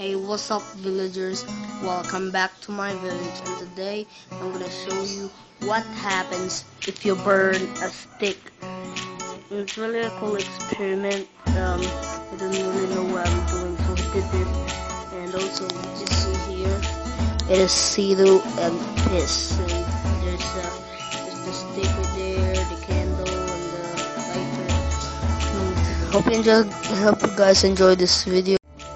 Hey, what's up villagers? Welcome back to my village, and today I'm gonna show you what happens if you burn a stick. It's really a cool experiment. I don't really know what I'm doing, so I did this. And also, what you see here, it is Cedo and piss. And there's the stick right there, the candle, and the lighter. Hope you guys enjoy this video.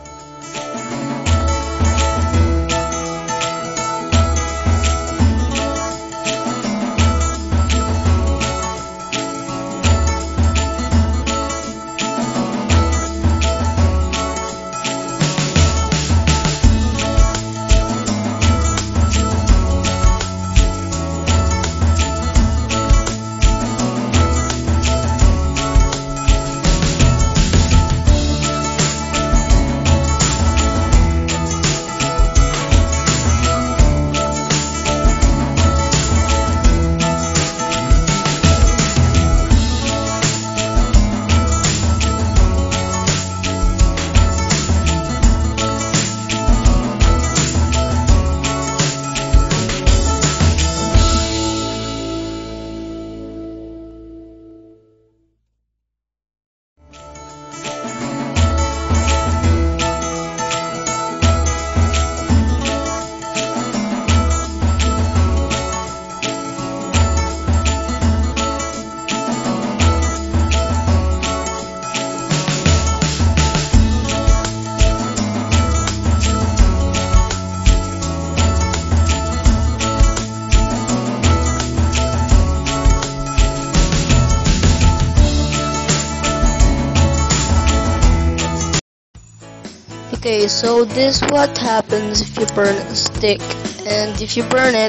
Okay, so this what happens if you burn a stick, and if you burn it,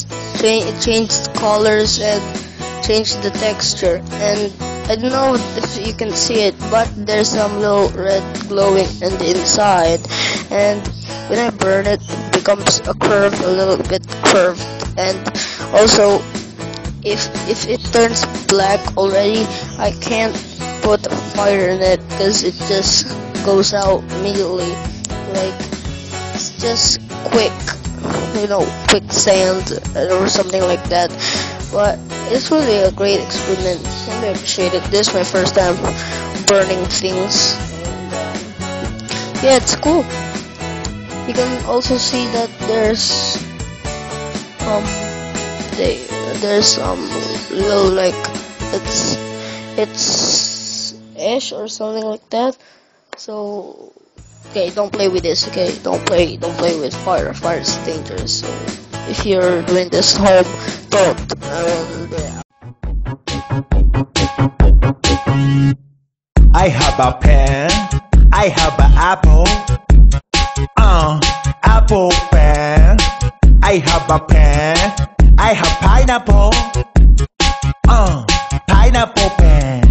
it changes colors and changes the texture. And I don't know if you can see it, but there's some little red glowing in the inside. And when I burn it, it becomes a little bit curved. And also, if it turns black already, I can't put a fire in it because it just goes out immediately. Like, it's just quick sand or something like that. But it's really a great experiment. I really appreciate it. This is my first time burning things. Yeah, it's cool. You can also see that there's little, like, it's ash or something like that. So okay, don't play with this. Okay, don't play with fire. Fire is dangerous. So if you're doing this at home, don't. I have a pen. I have an apple. Apple pen. I have a pen. I have pineapple. Pineapple pen.